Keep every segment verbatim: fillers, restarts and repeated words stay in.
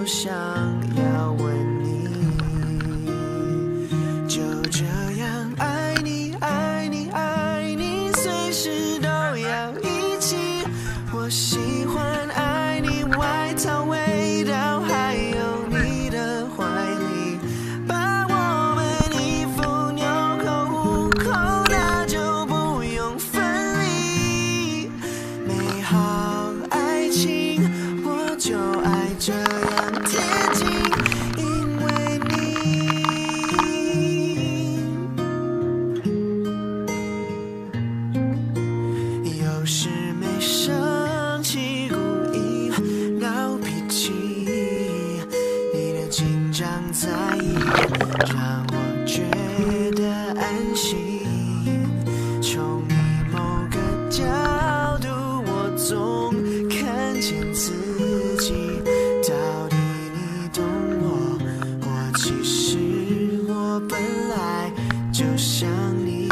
想要问你，就这样爱你爱你爱你，随时都要一起。我喜欢爱你外套味道，还有你的怀里，把我们衣服纽扣虎口，那就不用分离。美好爱情，我就爱这样贴近，因为你有时没生气，故意闹脾气，你的紧张在意让我觉得安心。从你某个角度，我总看见自己。到底你懂我？我其实我本来就像你，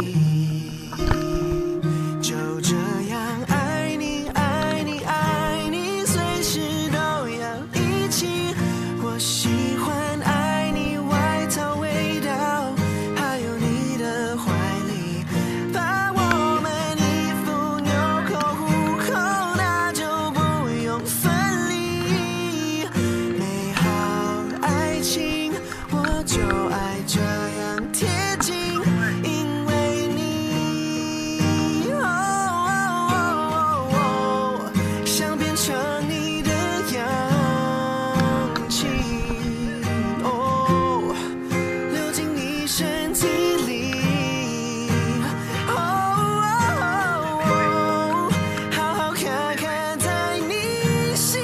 就这样爱你爱你爱你，随时都要一起。我喜欢爱你外套味道，还有你的怀里，把我们衣服纽扣虎口，那就不用分离。美好爱情，我就爱这样贴近，因为你，哦哦哦哦，想变成你的氧气，哦，流进你身体里，哦哦哦，好好看看在你心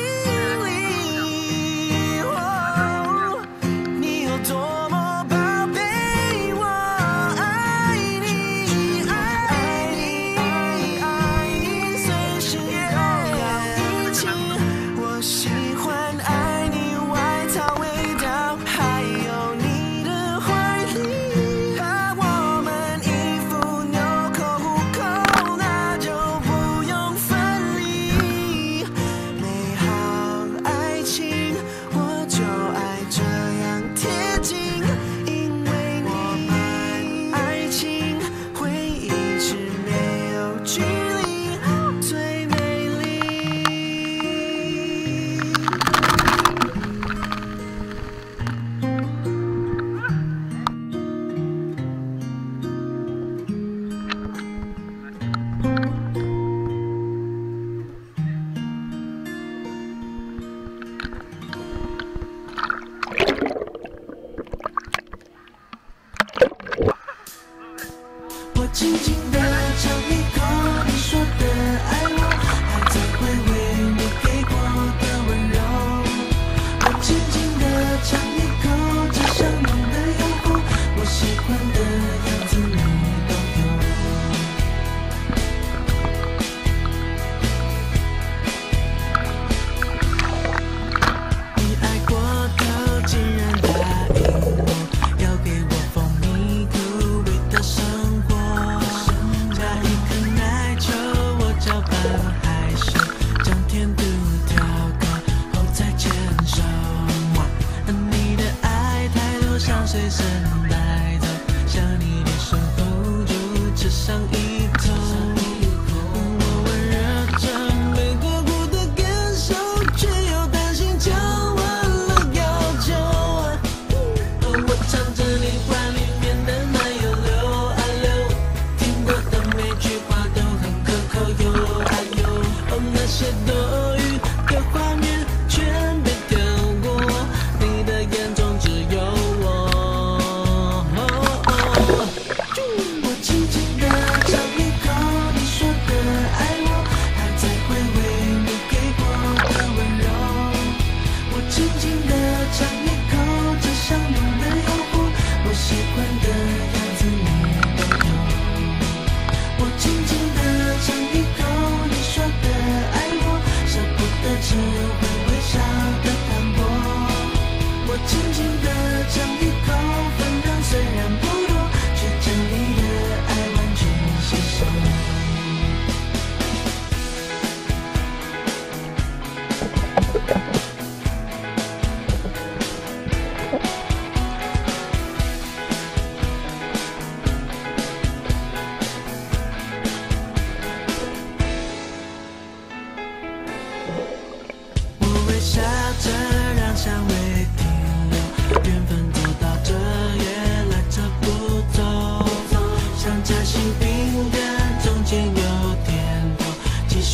里，哦，你有多么宝贝，我爱你爱你爱你，随时都要一起。我喜欢爱你外套味道，还有你的怀里，把我们衣服纽扣虎口，那就不用分离。美好爱情，我就爱这样贴近，因为你，爱情会一直没有距离，最美丽。我轻轻地尝一口你说的爱我，还在回味你给过的温柔。我轻轻地尝一口这香浓的诱惑，我喜欢的样子你都有。你爱过头，竟然答应我，要给我蜂蜜苦味的生活。加一颗奶球，我搅拌害羞，将甜度调高后再牵手。你的爱太多，想随身带走，想你的手hold住，吃上一口。我温热着没过苦的感受，却又担心讲完了要求。我唱着你话里面的奶油流啊流，听过的每句话都很可口哟啊哟。哦，那些多余的画面全被跳过，你的眼中只有我。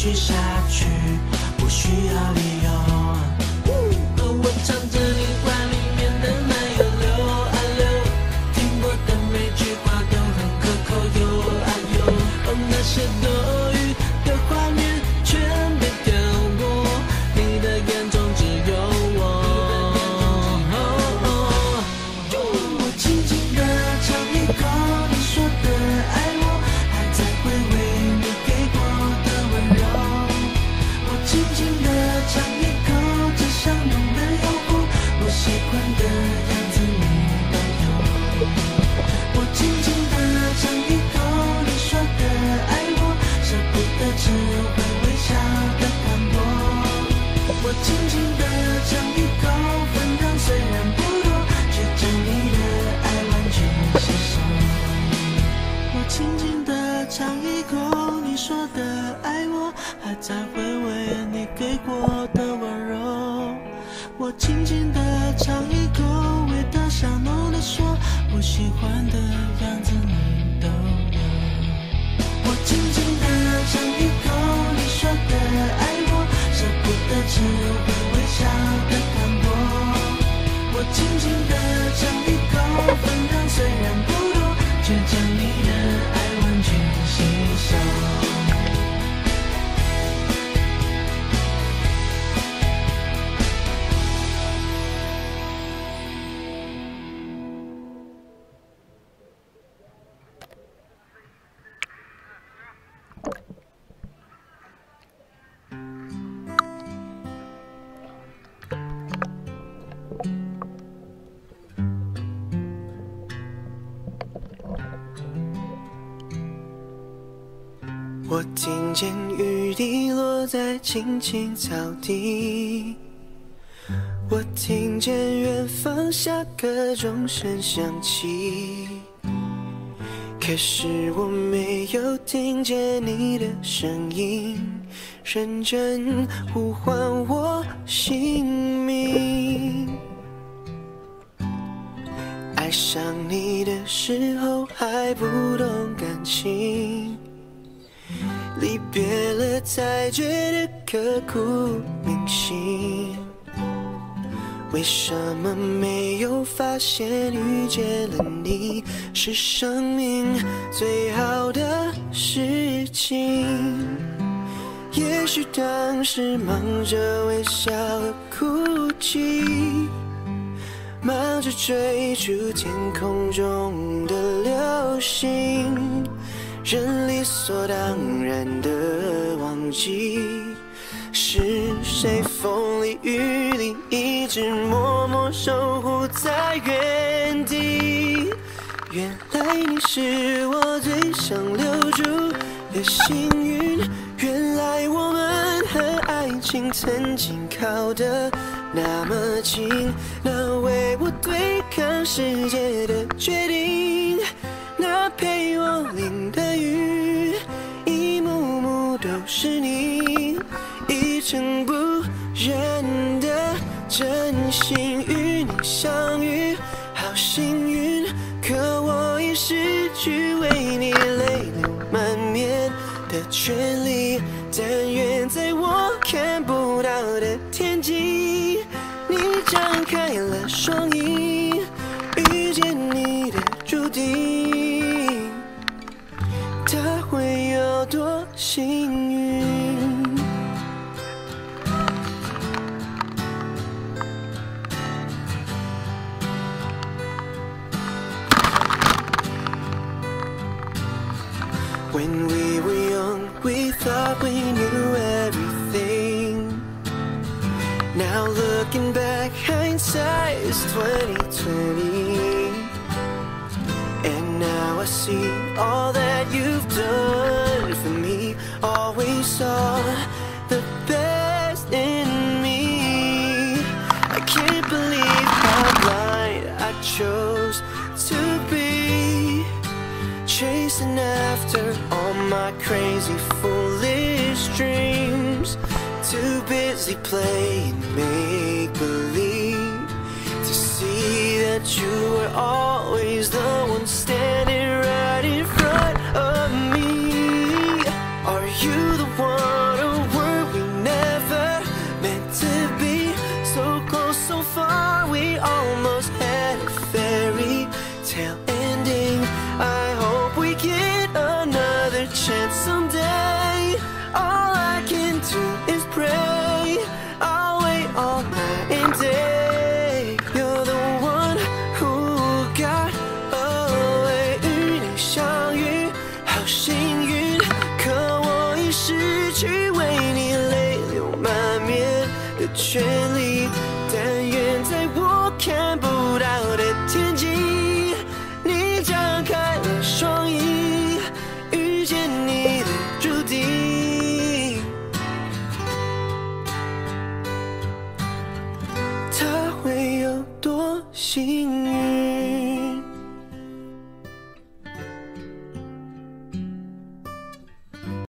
续下去，不需要理由。而我唱着你怀里面的奶油溜啊溜，听过的每句话都很可口哟啊哟。哦，那些多余的画面全被跳过，你的眼中只有我。我轻轻地尝一口你说的爱我，还在回味你给过的温柔。我轻轻地尝一口这香浓的诱惑，我喜欢的样子你都有。我轻轻地尝一口你说的爱我，舍不得只会微笑的看我。我轻轻地尝一口分量虽然不多，却将你的爱完全吸收。我轻轻地尝一口你说的爱我，还在回味你给过的温柔。我轻轻地尝一口味道香浓的说，我喜欢的样子你都有。我轻轻地尝一口你说的爱我，舍不得只会微笑的看我。我轻轻地尝一口分量虽然不多，却将你的爱完全吸收。 我听见雨滴落在青青草地，我听见远方下课钟声响起，可是我没有听见你的声音，认真呼唤我姓名。爱上你的时候还不懂感情，离别了才觉得刻骨铭心。为什么没有发现遇见了你是生命最好的事情？也许当时忙着微笑和哭泣，忙着追逐天空中的流星，人理所当然的忘记是谁风里雨里一直默默守护在原地。原来你是我最想留住的幸运，原来我们和爱情曾经靠得那么近，那为我对抗世界的决定，那陪我淋的雨，一幕幕都是你，一尘不染的真心与你相遇，好幸运，可我已失去为你泪流满面的权利。但愿在我看不到的天际，你张开了双翼，遇见你的注定，他会有多幸运？When we were young, we thought we knew everything. Now looking back, hindsight is twenty twenty. And now I see all that you've done for me. Always saw the best in me. I can't believe how blind I chose to be, chasing after all my crazy foolish dreams, too busy playing make-believe to see that you were always the one standing right in front of me. Are you the one who so far, we almost had a fairy tale ending. I hope we get another chance someday. All I can do is pray. I'll wait all night and day. You're the one who got away， 与你相遇好幸运，可我已失去为你泪流满面的权利。但愿在我看不到的天际，你张开了双翼，遇见你的注定。他会有多幸运？